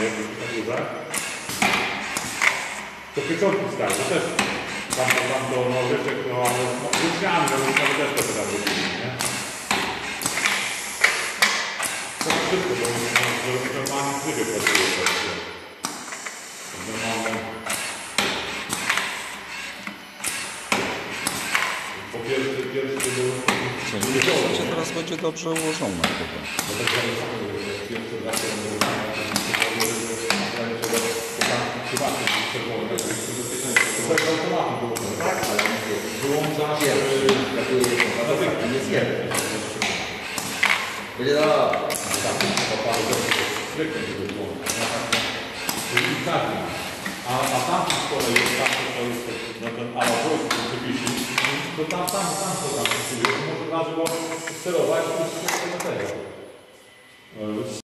jakby na górze. To pieczątki stały, to też tam to no rzeczy, no ale łyżkami, no łyżkami też to teraz robili, nie? To szybko, bo w normalnym trybie pracuje właściwie. W normalnym... Po pierwszy to był... Czyli teraz będzie dobrze ułożone chyba. Bo tak jak pierwszy raz to jest automatu było, tak? Ale wyłączasz... Nie zjemy. Będzie da. Tak, to zwykle żeby wyłączać. Czyli tak. A tam z kolei jest tak, to jest ten alabojski, który wisi, to tam to tam, może na żywo sterować i wszystko do tego.